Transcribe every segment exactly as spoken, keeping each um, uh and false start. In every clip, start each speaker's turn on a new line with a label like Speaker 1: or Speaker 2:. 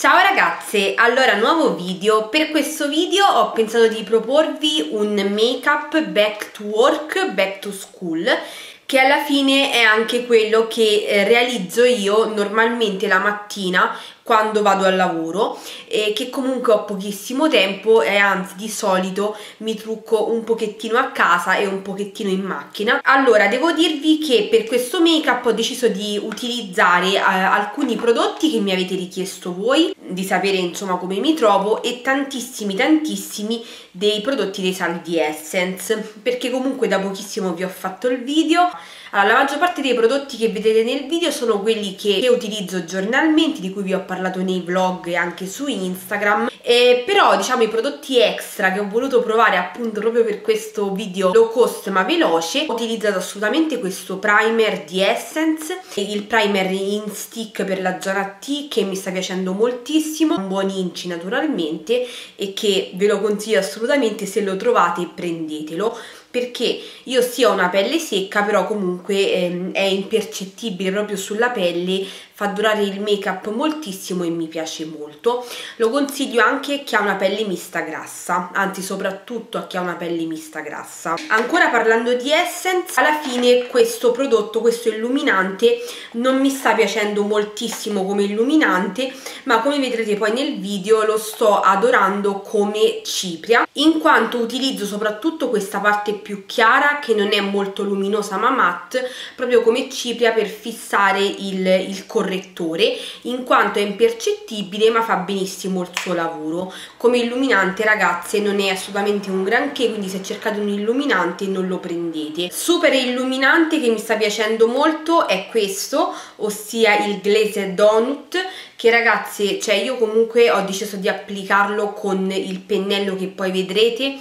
Speaker 1: Ciao ragazze, allora nuovo video. Per questo video ho pensato di proporvi un make-up back to work, back to school, che alla fine è anche quello che eh, realizzo io normalmente la mattina quando vado al lavoro, e che comunque ho pochissimo tempo e anzi di solito mi trucco un pochettino a casa e un pochettino in macchina. Allora devo dirvi che per questo make up ho deciso di utilizzare eh, alcuni prodotti che mi avete richiesto voi, di sapere insomma come mi trovo, e tantissimi tantissimi dei prodotti dei sali di Essence, perché comunque da pochissimo vi ho fatto il video. Allora, la maggior parte dei prodotti che vedete nel video sono quelli che, che utilizzo giornalmente, di cui vi ho parlato nei vlog e anche su Instagram, e però diciamo i prodotti extra che ho voluto provare appunto proprio per questo video low cost ma veloce, ho utilizzato assolutamente questo primer di Essence, il primer in stick per la zona T, che mi sta piacendo moltissimo, un buon inci naturalmente, e che ve lo consiglio assolutamente. Se lo trovate prendetelo, perché io sì ho una pelle secca, però comunque ehm, è impercettibile proprio sulla pelle, fa durare il make up moltissimo e mi piace molto. Lo consiglio anche a chi ha una pelle mista grassa, anzi soprattutto a chi ha una pelle mista grassa. Ancora parlando di Essence, alla fine questo prodotto, questo illuminante, non mi sta piacendo moltissimo come illuminante, ma come vedrete poi nel video lo sto adorando come cipria, in quanto utilizzo soprattutto questa parte più chiara, che non è molto luminosa ma matte, proprio come cipria per fissare il, il correttore, in quanto è impercettibile ma fa benissimo il suo lavoro. Come illuminante ragazze non è assolutamente un granché, quindi se cercate un illuminante non lo prendete. Super illuminante che mi sta piacendo molto è questo, ossia il Glaze Donut, che ragazze, cioè io comunque ho deciso di applicarlo con il pennello che poi vedrete,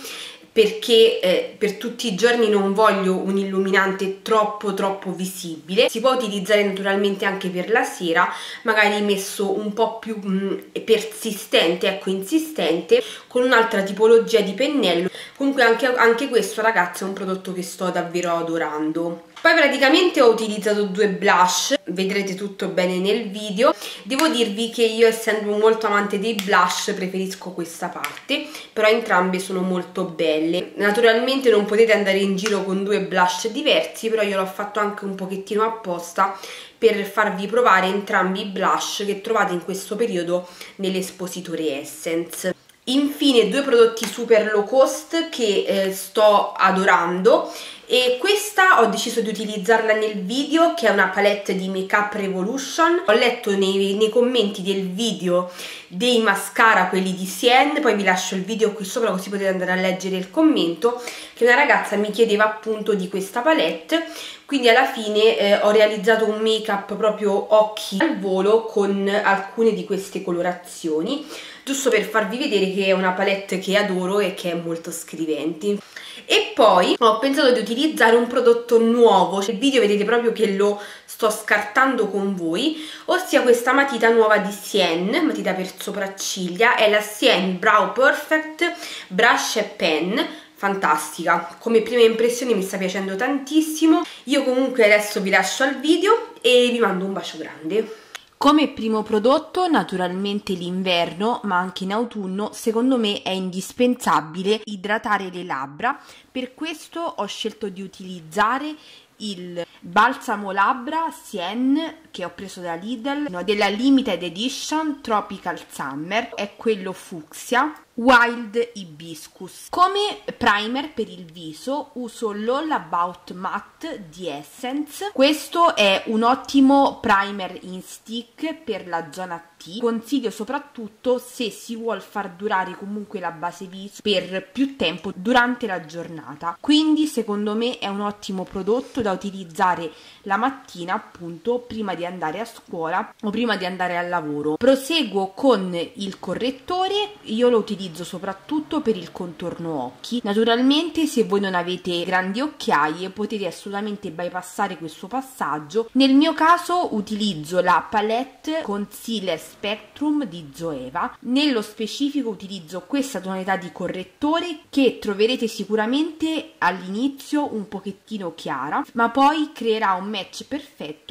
Speaker 1: perché eh, per tutti i giorni non voglio un illuminante troppo troppo visibile. Si può utilizzare naturalmente anche per la sera, magari messo un po' più mh, persistente, ecco, insistente, con un'altra tipologia di pennello. Comunque anche, anche questo ragazzi è un prodotto che sto davvero adorando. Poi praticamente ho utilizzato due blush, vedrete tutto bene nel video. Devo dirvi che io, essendo molto amante dei blush, preferisco questa parte, però entrambe sono molto belle. Naturalmente non potete andare in giro con due blush diversi, però io l'ho fatto anche un pochettino apposta per farvi provare entrambi i blush che trovate in questo periodo nell'espositore Essence. Infine due prodotti super low cost che eh, sto adorando, e questa ho deciso di utilizzarla nel video, che è una palette di Make Up Revolution. Ho letto nei, nei commenti del video dei mascara, quelli di Sienne, poi vi lascio il video qui sopra così potete andare a leggere il commento, che una ragazza mi chiedeva appunto di questa palette. Quindi alla fine eh, ho realizzato un make up proprio occhi al volo con alcune di queste colorazioni, giusto per farvi vedere che è una palette che adoro e che è molto scrivente. E poi ho pensato di utilizzare un prodotto nuovo, nel video vedete proprio che lo sto scartando con voi, ossia questa matita nuova di Sienne, matita per sopracciglia, è la Sienne Brow Perfect Brush e Pen. Fantastica, come prima impressione mi sta piacendo tantissimo. Io comunque adesso vi lascio al video e vi mando un bacio grande. Come primo prodotto naturalmente l'inverno, ma anche in autunno secondo me è indispensabile idratare le labbra. Per questo ho scelto di utilizzare il balsamo labbra Sienne, che ho preso da Lidl, no, della Limited Edition Tropical Summer, è quello fucsia Wild Hibiscus. Come primer per il viso uso l'All About Matte di Essence. Questo è un ottimo primer in stick per la zona T, consiglio soprattutto se si vuol far durare comunque la base viso per più tempo durante la giornata, quindi secondo me è un ottimo prodotto da utilizzare la mattina, appunto prima di andare a scuola o prima di andare al lavoro. Proseguo con il correttore, io lo utilizzo soprattutto per il contorno occhi. Naturalmente se voi non avete grandi occhiaie potete assolutamente bypassare questo passaggio. Nel mio caso utilizzo la palette Concealer Spectrum di Zoeva. Nello specifico utilizzo questa tonalità di correttore, che troverete sicuramente all'inizio un pochettino chiara, ma poi creerà un match perfetto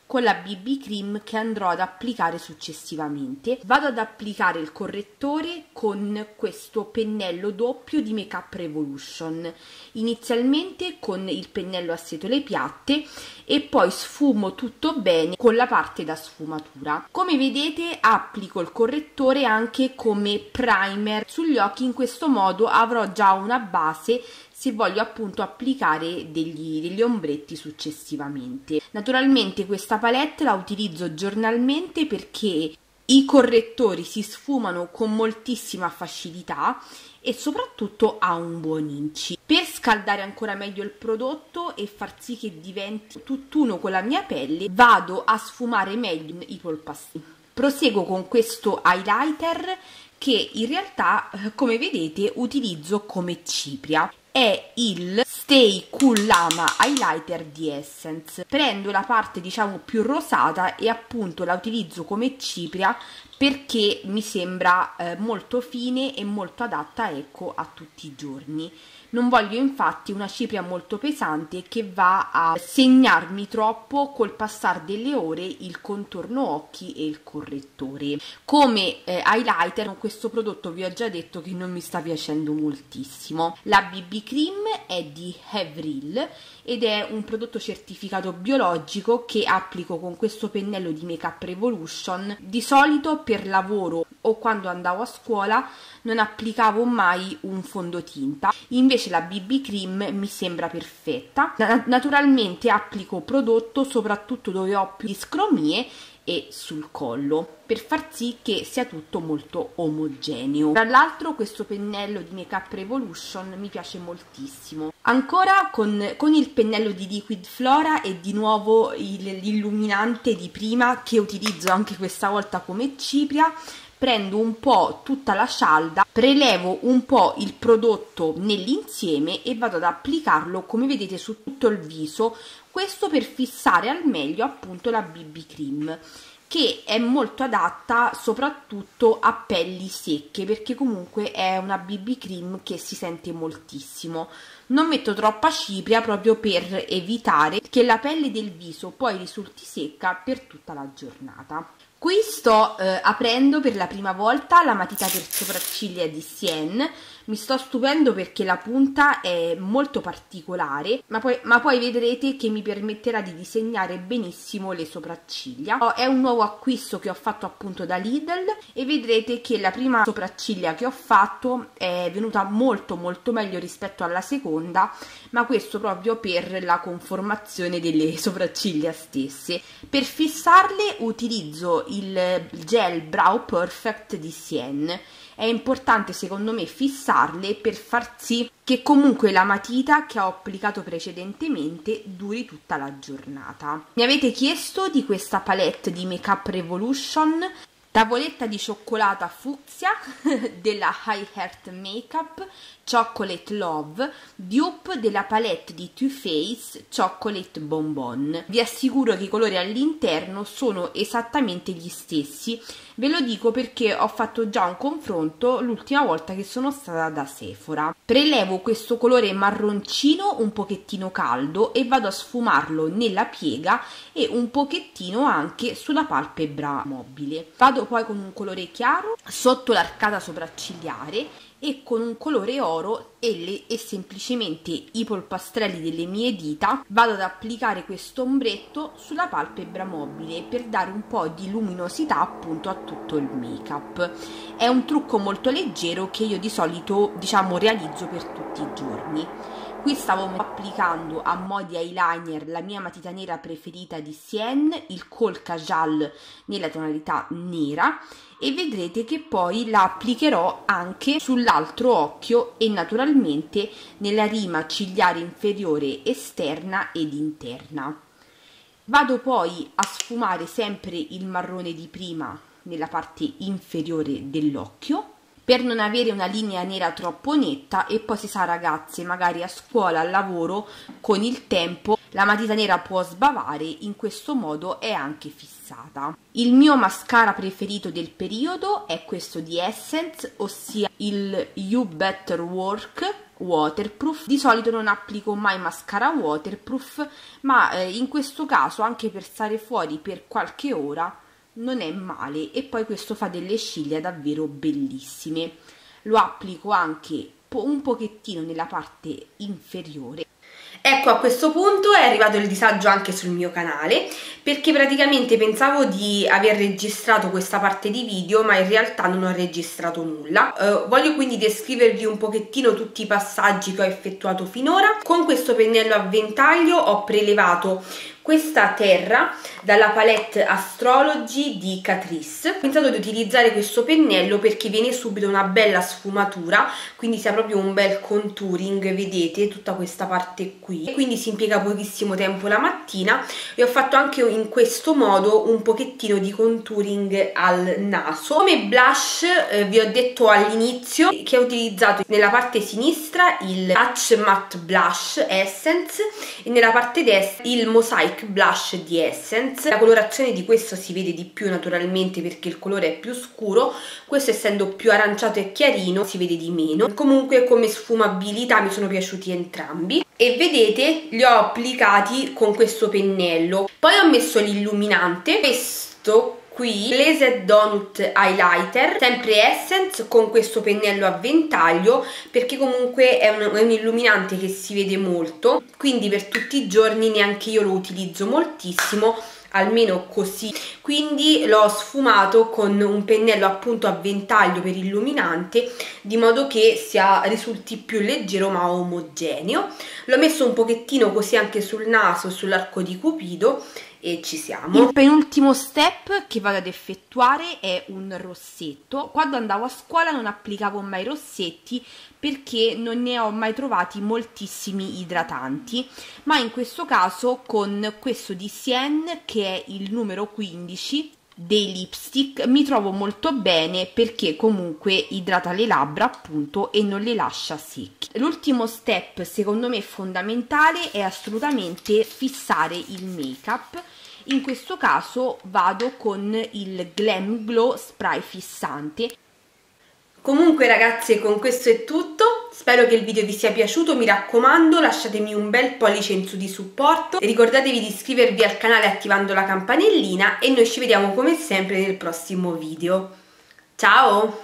Speaker 1: con la B B cream che andrò ad applicare successivamente. Vado ad applicare il correttore con questo pennello doppio di Make Up Revolution, inizialmente con il pennello a setole piatte e poi sfumo tutto bene con la parte da sfumatura. Come vedete applico il correttore anche come primer sugli occhi, in questo modo avrò già una base se voglio appunto applicare degli, degli ombretti successivamente. Naturalmente questa palette la utilizzo giornalmente perché i correttori si sfumano con moltissima facilità e soprattutto ha un buon inci. Per scaldare ancora meglio il prodotto e far sì che diventi tutt'uno con la mia pelle, vado a sfumare meglio i polpastrelli. Proseguo con questo highlighter che in realtà, come vedete, utilizzo come cipria. È il Stay Cool Lama Highlighter di Essence. Prendo la parte diciamo più rosata e appunto la utilizzo come cipria perché mi sembra eh, molto fine e molto adatta, ecco, a tutti i giorni. Non voglio infatti una cipria molto pesante che va a segnarmi troppo col passare delle ore il contorno occhi e il correttore. Come eh, highlighter con questo prodotto vi ho già detto che non mi sta piacendo moltissimo. La B B cream è di Avril ed è un prodotto certificato biologico che applico con questo pennello di Make Up Revolution. Di solito per lavoro o quando andavo a scuola non applicavo mai un fondotinta, invece la B B cream mi sembra perfetta. Naturalmente applico prodotto soprattutto dove ho più discromie e sul collo per far sì che sia tutto molto omogeneo. Tra l'altro questo pennello di Make Up Revolution mi piace moltissimo. Ancora con, con il pennello di Liquid Flora e di nuovo l'illuminante di prima che utilizzo anche questa volta come cipria. Prendo un po' tutta la cialda, prelevo un po' il prodotto nell'insieme e vado ad applicarlo, come vedete, su tutto il viso, questo per fissare al meglio appunto la B B cream, che è molto adatta soprattutto a pelli secche, perché comunque è una B B cream che si sente moltissimo. Non metto troppa cipria proprio per evitare che la pelle del viso poi risulti secca per tutta la giornata. Qui sto eh, aprendo per la prima volta la matita per sopracciglia di Sien. Mi sto stupendo perché la punta è molto particolare, ma poi, ma poi vedrete che mi permetterà di disegnare benissimo le sopracciglia. Oh, è un nuovo acquisto che ho fatto appunto da Lidl e vedrete che la prima sopracciglia che ho fatto è venuta molto molto meglio rispetto alla seconda, ma questo proprio per la conformazione delle sopracciglia stesse. Per fissarle utilizzo il gel Brow Perfect di Sien. È importante secondo me fissarle per far sì che comunque la matita che ho applicato precedentemente duri tutta la giornata. Mi avete chiesto di questa palette di Make Up Revolution, tavoletta di cioccolata fucsia della High Heart Makeup Chocolate Love, dupe della palette di Too Faced Chocolate Bonbon. Vi assicuro che i colori all'interno sono esattamente gli stessi, ve lo dico perché ho fatto già un confronto l'ultima volta che sono stata da Sephora. Prelevo questo colore marroncino un pochettino caldo e vado a sfumarlo nella piega e un pochettino anche sulla palpebra mobile. Vado poi con un colore chiaro sotto l'arcata sopraccigliare e con un colore oro e, le, e semplicemente i polpastrelli delle mie dita vado ad applicare questo ombretto sulla palpebra mobile per dare un po' di luminosità appunto a tutto il make up. È un trucco molto leggero che io di solito diciamo realizzo per tutti i giorni. Qui stavo applicando a mo' di eyeliner la mia matita nera preferita di Sien, il Kohl Kajal nella tonalità nera, e vedrete che poi la applicherò anche sull'altro occhio e naturalmente nella rima cigliare inferiore esterna ed interna. Vado poi a sfumare sempre il marrone di prima nella parte inferiore dell'occhio. per non avere una linea nera troppo netta. E poi si sa ragazze, magari a scuola, al lavoro, con il tempo la matita nera può sbavare, in questo modo è anche fissata. Il mio mascara preferito del periodo è questo di Essence, ossia il You Better Work Waterproof. Di solito non applico mai mascara waterproof, ma eh, in questo caso, anche per stare fuori per qualche ora, non è male. E poi questo fa delle ciglia davvero bellissime. Lo applico anche un pochettino nella parte inferiore. Ecco, a questo punto è arrivato il disagio anche sul mio canale, perché praticamente pensavo di aver registrato questa parte di video, ma in realtà non ho registrato nulla. Uh, voglio quindi descrivervi un pochettino tutti i passaggi che ho effettuato finora. Con questo pennello a ventaglio ho prelevato questa terra dalla palette Astrology di Catrice. Ho pensato di utilizzare questo pennello perché viene subito una bella sfumatura, quindi si ha proprio un bel contouring, vedete tutta questa parte qui, e quindi si impiega pochissimo tempo la mattina. E ho fatto anche in questo modo un pochettino di contouring al naso. Come blush eh, vi ho detto all'inizio che ho utilizzato nella parte sinistra il Touch Matte Blush Essence e nella parte destra il Mosaic Blush di Essence. La colorazione di questo si vede di più naturalmente perché il colore è più scuro, questo essendo più aranciato e chiarino si vede di meno. Comunque come sfumabilità mi sono piaciuti entrambi e vedete li ho applicati con questo pennello. Poi ho messo l'illuminante, questo qui, Glazed Donut Highlighter, sempre Essence, con questo pennello a ventaglio, perché comunque è un, è un illuminante che si vede molto, quindi per tutti i giorni neanche io lo utilizzo moltissimo, almeno così. Quindi l'ho sfumato con un pennello appunto a ventaglio per illuminante, di modo che sia, risulti più leggero ma omogeneo. L'ho messo un pochettino così anche sul naso, sull'arco di Cupido, e ci siamo. Il penultimo step che vado ad effettuare è un rossetto. Quando andavo a scuola non applicavo mai rossetti perché non ne ho mai trovati moltissimi idratanti, ma in questo caso con questo di Sienne, che è il numero quindici dei lipstick, mi trovo molto bene perché comunque idrata le labbra appunto e non le lascia secche. L'ultimo step secondo me fondamentale è assolutamente fissare il make up. In questo caso vado con il Glam Glow Spray Fissante. Comunque ragazze, con questo è tutto, spero che il video vi sia piaciuto, mi raccomando lasciatemi un bel pollice in su di supporto e ricordatevi di iscrivervi al canale attivando la campanellina e noi ci vediamo come sempre nel prossimo video. Ciao!